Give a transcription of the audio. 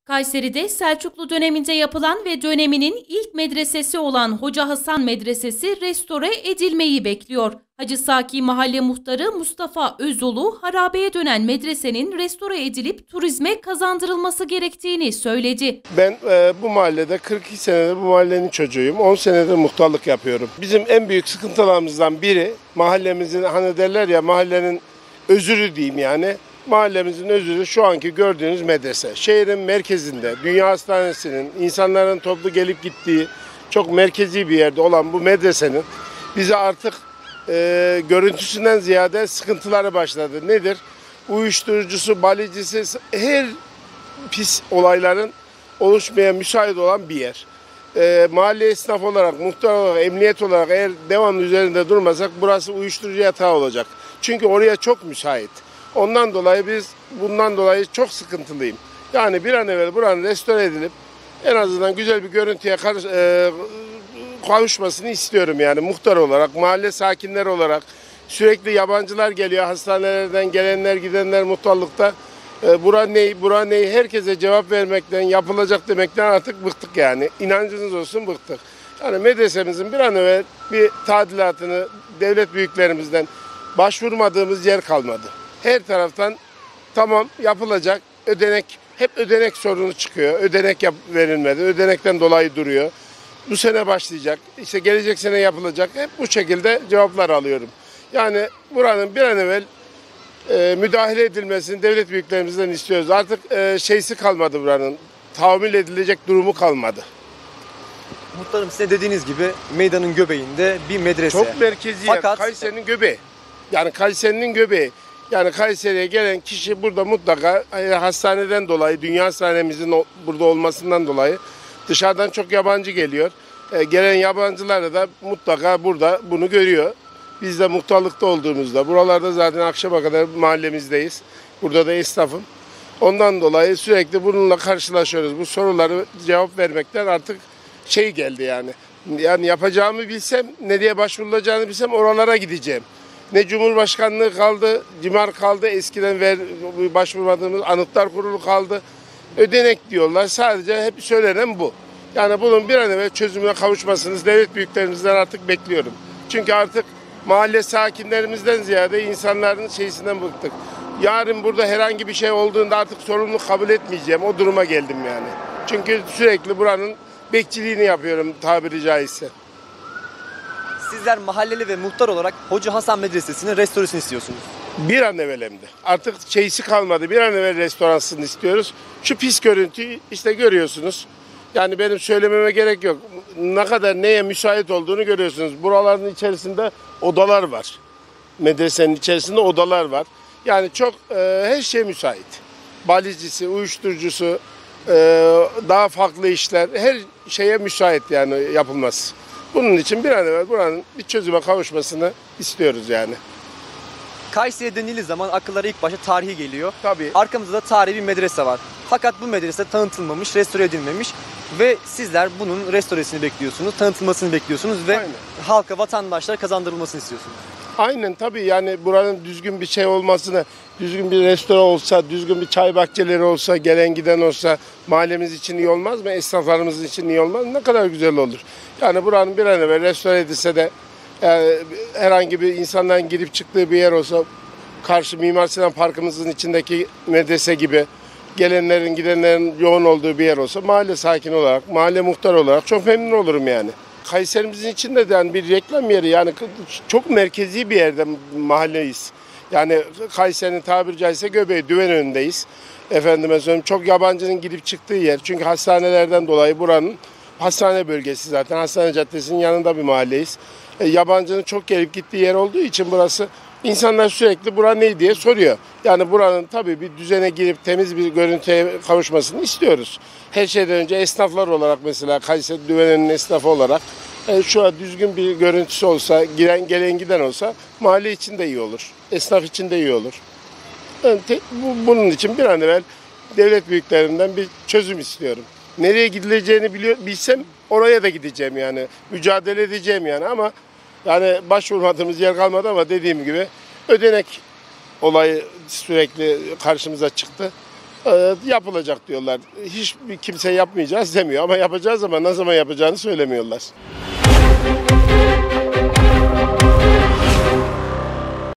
Kayseri'de Selçuklu döneminde yapılan ve döneminin ilk medresesi olan Hoca Hasan Medresesi restore edilmeyi bekliyor. Hacı Saki Mahalle Muhtarı Mustafa Özolu, harabeye dönen medresenin restore edilip turizme kazandırılması gerektiğini söyledi. Ben bu mahallede 42 senedir bu mahallenin çocuğuyum. 10 senedir muhtarlık yapıyorum. Bizim en büyük sıkıntılarımızdan biri mahallemizin, hani derler ya, mahallenin özürü diyeyim yani. Mahallemizin özürü şu anki gördüğünüz medrese. Şehrin merkezinde, Dünya Hastanesi'nin, insanların toplu gelip gittiği çok merkezi bir yerde olan bu medresenin bize artık görüntüsünden ziyade sıkıntıları başladı. Nedir? Uyuşturucusu, balicisi, her pis olayların oluşmaya müsait olan bir yer. Mahalle esnaf olarak, muhtar olarak, emniyet olarak eğer devamlı üzerinde durmasak burası uyuşturucu yatağı olacak. Çünkü oraya çok müsait. Ondan dolayı bundan dolayı çok sıkıntılıyım. Yani bir an evvel buranın restore edilip en azından güzel bir görüntüye kavuşmasını istiyorum yani muhtar olarak, mahalle sakinleri olarak. Sürekli yabancılar geliyor, hastanelerden gelenler gidenler muhtarlıkta. Bura ne herkese cevap vermekten, yapılacak demekten artık bıktık yani. İnancınız olsun, bıktık. Yani medresemizin bir an evvel bir tadilatını devlet büyüklerimizden başvurmadığımız yer kalmadı. Her taraftan tamam yapılacak, hep ödenek sorunu çıkıyor. Ödenek verilmedi, ödenekten dolayı duruyor. Bu sene başlayacak, işte gelecek sene yapılacak. Hep bu şekilde cevaplar alıyorum. Yani buranın bir an evvel müdahale edilmesini devlet büyüklerimizden istiyoruz. Artık şeysi kalmadı buranın, tahammül edilecek durumu kalmadı. Muhtarım, size dediğiniz gibi meydanın göbeğinde bir medrese. Çok merkezi yer, Kayseri'nin göbeği. Yani Kayseri'nin göbeği. Yani Kayseri'ye gelen kişi burada mutlaka hastaneden dolayı, Dünya Hastanemizin burada olmasından dolayı dışarıdan çok yabancı geliyor. Gelen yabancılar da mutlaka burada bunu görüyor. Biz de muhtarlıkta olduğumuzda, buralarda zaten akşama kadar mahallemizdeyiz. Burada da esnafım. Ondan dolayı sürekli bununla karşılaşıyoruz. Bu soruları cevap vermekten artık şey geldi yani. Yani yapacağımı bilsem, nereye başvurulacağını bilsem oralara gideceğim. Ne Cumhurbaşkanlığı kaldı, CİMAR kaldı, eskiden başvurmadığımız Anıtlar Kurulu kaldı. Ödenek diyorlar, sadece hep söylenen bu. Yani bunun bir an evvel çözümüne kavuşmasını devlet büyüklerimizden artık bekliyorum. Çünkü artık mahalle sakinlerimizden ziyade insanların şeysinden bıktık. Yarın burada herhangi bir şey olduğunda artık sorumluluk kabul etmeyeceğim, o duruma geldim yani. Çünkü sürekli buranın bekçiliğini yapıyorum tabiri caizse. Sizler mahalleli ve muhtar olarak Hoca Hasan Medresesi'nin restoresini istiyorsunuz. Bir an evvel hem de. Artık şeysi kalmadı. Bir an evvel restoransını istiyoruz. Şu pis görüntüyü işte görüyorsunuz. Yani benim söylememe gerek yok. Ne kadar neye müsait olduğunu görüyorsunuz. Buraların içerisinde odalar var. Medresenin içerisinde odalar var. Yani çok her şey müsait. Balicisi, uyuşturucusu, daha farklı işler, her şeye müsait yani yapılması. Bunun için bir an evvel buranın bir çözüme kavuşmasını istiyoruz yani. Kayseri denildiği zaman akıllara ilk başta tarihi geliyor. Tabii. Arkamızda da tarihi bir medrese var. Fakat bu medrese tanıtılmamış, restore edilmemiş ve sizler bunun restoresini bekliyorsunuz, tanıtılmasını bekliyorsunuz ve Aynen. halka, vatandaşlara kazandırılmasını istiyorsunuz. Aynen tabii, yani buranın düzgün bir şey olmasını, düzgün bir restoran olsa, düzgün bir çay bahçeleri olsa, gelen giden olsa mahallemiz için iyi olmaz mı? Esnaflarımız için iyi olmaz mı? Ne kadar güzel olur. Yani buranın bir an evvel restore edilse de herhangi bir insanların girip çıktığı bir yer olsa, karşı Mimar Sinan Parkımızın içindeki medrese gibi gelenlerin gidenlerin yoğun olduğu bir yer olsa, mahalle sakini olarak, mahalle muhtarı olarak çok memnun olurum yani. Kayserimizin içinde de yani bir reklam yeri, yani çok merkezi bir yerde mahalleyiz. Yani Kayseri'nin tabiri caizse göbeği, düven önündeyiz. Efendime söyleyeyim, çok yabancının gidip çıktığı yer. Çünkü hastanelerden dolayı buranın hastane bölgesi zaten. Hastane Caddesi'nin yanında bir mahalleyiz. Yabancının çok gelip gittiği yer olduğu için burası, insanlar sürekli bura ne diye soruyor. Yani buranın tabii bir düzene girip temiz bir görüntüye kavuşmasını istiyoruz. Her şeyden önce esnaflar olarak, mesela Kayseri Düven'in esnafı olarak şu an düzgün bir görüntüsü olsa, gelen giden olsa mahalle için de iyi olur. Esnaf için de iyi olur. Yani bunun için bir an evvel devlet büyüklerinden bir çözüm istiyorum. Nereye gidileceğini bilsem oraya da gideceğim yani. Mücadele edeceğim yani, ama yani başvurmadığımız yer kalmadı, ama dediğim gibi ödenek olayı sürekli karşımıza çıktı. Yapılacak diyorlar. Hiçbir kimse yapmayacağız demiyor ama yapacağız ama ne zaman yapacağını söylemiyorlar.